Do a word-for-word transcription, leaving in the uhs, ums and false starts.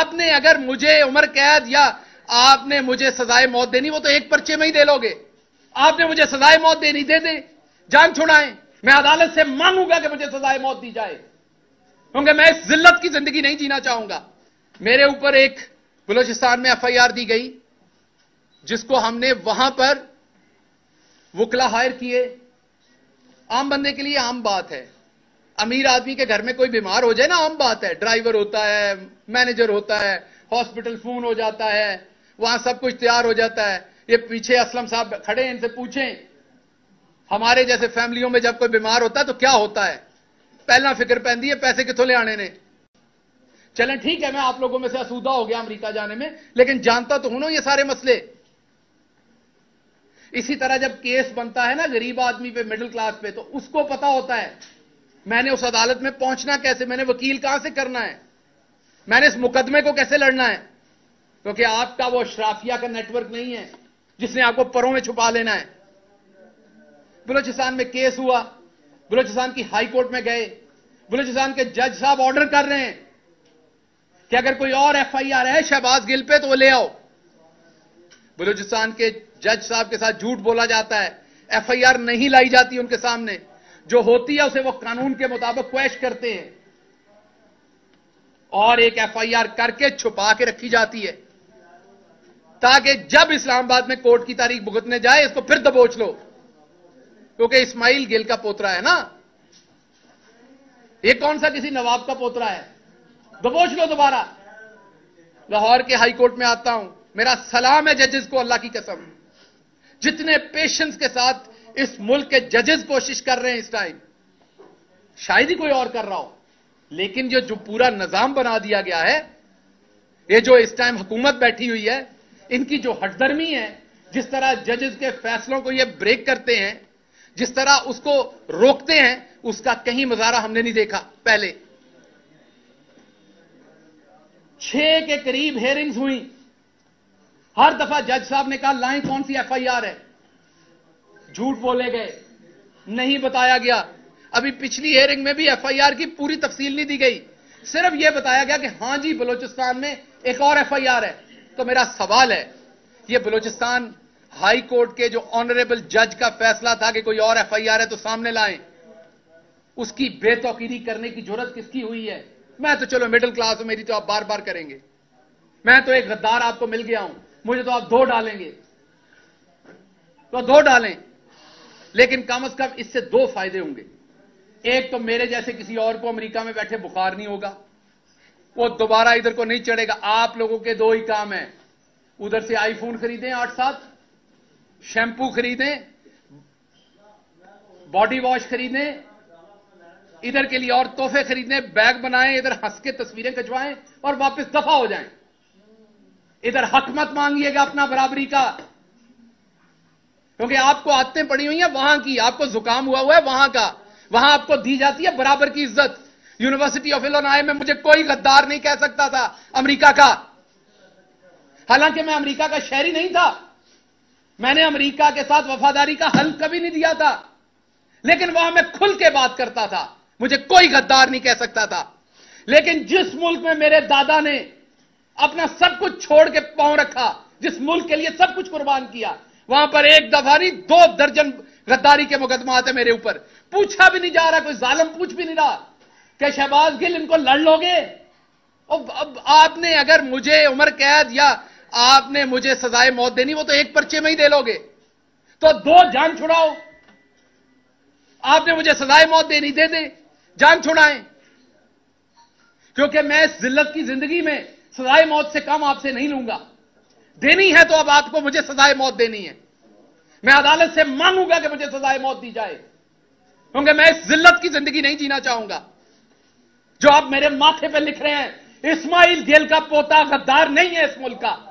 आपने अगर मुझे उम्र कैद या आपने मुझे सजाए मौत देनी, वो तो एक पर्चे में ही दे लोगे। आपने मुझे सजाए मौत देनी, दे दे, जान छुड़ाएं। मैं अदालत से मांगूंगा कि मुझे सजाए मौत दी जाए, क्योंकि मैं इस जिल्लत की जिंदगी नहीं जीना चाहूंगा। मेरे ऊपर एक बलूचिस्तान में एफ आई आर दी गई, जिसको हमने वहां पर वकला हायर किए। आम बंदे के लिए आम बात है, अमीर आदमी के घर में कोई बीमार हो जाए ना, आम बात है। ड्राइवर होता है, मैनेजर होता है, हॉस्पिटल फोन हो जाता है, वहां सब कुछ तैयार हो जाता है। ये पीछे असलम साहब खड़े हैं, इनसे पूछें हमारे जैसे फैमिलियों में जब कोई बीमार होता है तो क्या होता है। पहला फिक्र पैंदी है पैसे कितों ले आने ने। चलें ठीक है, मैं आप लोगों में से आसूदा हो गया अमेरिका जाने में, लेकिन जानता तो हूं ना ये सारे मसले। इसी तरह जब केस बनता है ना गरीब आदमी पे, मिडिल क्लास पे, तो उसको पता होता है मैंने उस अदालत में पहुंचना कैसे, मैंने वकील कहां से करना है, मैंने इस मुकदमे को कैसे लड़ना है। क्योंकि आपका वो शराफिया का नेटवर्क नहीं है जिसने आपको परों में छुपा लेना है। बलूचिस्तान में केस हुआ, बलूचिस्तान की हाई कोर्ट में गए, बलूचिस्तान के जज साहब ऑर्डर कर रहे हैं कि अगर कोई और एफ आई आर है शहबाज गिल पे तो वो ले आओ। बलूचिस्तान के जज साहब के साथ झूठ बोला जाता है, एफ आई आर नहीं लाई जाती उनके सामने, जो होती है उसे वो कानून के मुताबिक क्वैश करते हैं और एक एफ आई आर करके छुपा के रखी जाती है, ताकि जब इस्लामाबाद में कोर्ट की तारीख भुगतने जाए इसको फिर दबोच लो। क्योंकि इस्माइल गिल का पोतरा है ना, ये कौन सा किसी नवाब का पोतरा है, दबोच लो दोबारा। लाहौर के हाई कोर्ट में आता हूं, मेरा सलाम है जजेस को, अल्लाह की कसम, जितने पेशेंस के साथ इस मुल्क के जजेस कोशिश कर रहे हैं इस टाइम, शायद ही कोई और कर रहा हो। लेकिन जो जो पूरा निजाम बना दिया गया है, ये जो इस टाइम हुकूमत बैठी हुई है, इनकी जो हटदर्मी है, जिस तरह जजेस के फैसलों को ये ब्रेक करते हैं, जिस तरह उसको रोकते हैं, उसका कहीं मुजाहरा हमने नहीं देखा पहले। छह के करीब हेयरिंग्स हुई, हर दफा जज साहब ने कहा लाएं कौन सी एफ आई आर है, झूठ बोले गए, नहीं बताया गया। अभी पिछली हेयरिंग में भी एफ आई आर की पूरी तफसील नहीं दी गई, सिर्फ यह बताया गया कि हां जी बलूचिस्तान में एक और एफ आई आर है। तो मेरा सवाल है, यह बलूचिस्तान हाई कोर्ट के जो ऑनरेबल जज का फैसला था कि कोई और एफ आई आर है तो सामने लाएं, उसकी बेतौकीरी करने की जरूरत किसकी हुई है? मैं तो चलो मिडिल क्लास हूं, मेरी तो आप बार बार करेंगे, मैं तो एक गद्दार आपको मिल गया हूं, मुझे तो आप दो डालेंगे तो दो डालें, लेकिन कम अज कम इससे दो फायदे होंगे। एक तो मेरे जैसे किसी और को अमेरिका में बैठे बुखार नहीं होगा, वो दोबारा इधर को नहीं चढ़ेगा। आप लोगों के दो ही काम है, उधर से आईफोन खरीदें आठ सात, शैम्पू खरीदें, बॉडी वॉश खरीदें, इधर के लिए और तोहफे खरीदें, बैग बनाएं, इधर हंस के तस्वीरें खिंचवाएं और वापस दफा हो जाएं। इधर हक मत मांगिएगा अपना बराबरी का, क्योंकि आपको आदतें पड़ी हुई हैं वहां की, आपको जुकाम हुआ हुआ है वहां का, वहां आपको दी जाती है बराबर की इज्जत। यूनिवर्सिटी ऑफ इलिनॉय में मुझे कोई गद्दार नहीं कह सकता था अमेरिका का, हालांकि मैं अमेरिका का शहरी नहीं था, मैंने अमेरिका के साथ वफादारी का हल कभी नहीं दिया था, लेकिन वहां मैं खुल के बात करता था, मुझे कोई गद्दार नहीं कह सकता था। लेकिन जिस मुल्क में मेरे दादा ने अपना सब कुछ छोड़ के पांव रखा, जिस मुल्क के लिए सब कुछ कुर्बान किया, वहां पर एक दफा नहीं दो दर्जन गद्दारी के मुकदमा आते मेरे ऊपर। पूछा भी नहीं जा रहा, कोई जालिम पूछ भी नहीं रहा कि शहबाज गिल इनको लड़ लोगे। अब, अब आपने अगर मुझे उम्र कैद या आपने मुझे सजाए मौत देनी, वो तो एक पर्चे में ही दे लोगे, तो दो जान छुड़ाओ। आपने मुझे सजाए मौत देनी, दे दे, जान छुड़ाएं, क्योंकि मैं इस जिल्लत की जिंदगी में सजाए मौत से कम आपसे नहीं लूंगा। देनी है तो अब आपको मुझे सजाए मौत देनी है, मैं अदालत से मांगूंगा कि मुझे सजाए मौत दी जाए, क्योंकि मैं इस जिल्लत की जिंदगी नहीं जीना चाहूंगा। जो आप मेरे माथे पे लिख रहे हैं, इस्माइल गिल का पोता गद्दार नहीं है इस मुल्क का।